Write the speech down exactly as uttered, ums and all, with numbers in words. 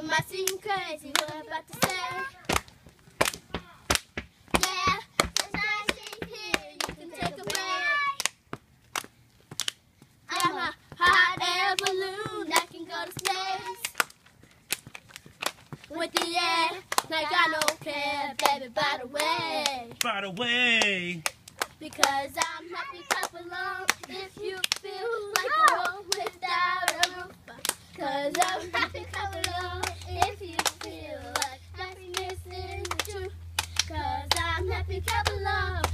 might seem crazy what I'm about to say. Yeah, sunshine she's here, you can take a break. I'm a hot air balloon that can go to space. With the air, like I don't care, baby, by the way. By the way. Because I'm happy, clap along if you feel like a room without a roof. Because I'm happy, clap along if you feel like happiness is the truth. Because I'm happy, clap along.